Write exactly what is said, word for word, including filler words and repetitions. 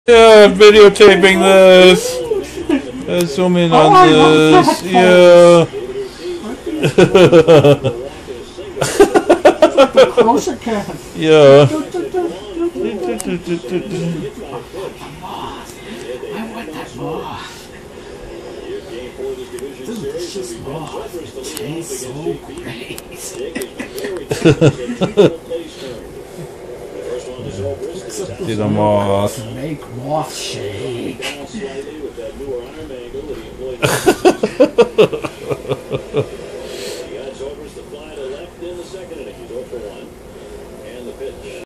Yeah, videotaping this. Uh, zoom in on oh, this. Yeah. The closer cat. Yeah. I want that moth. Delicious moth. It tastes so great. See the moth. Make moth shake.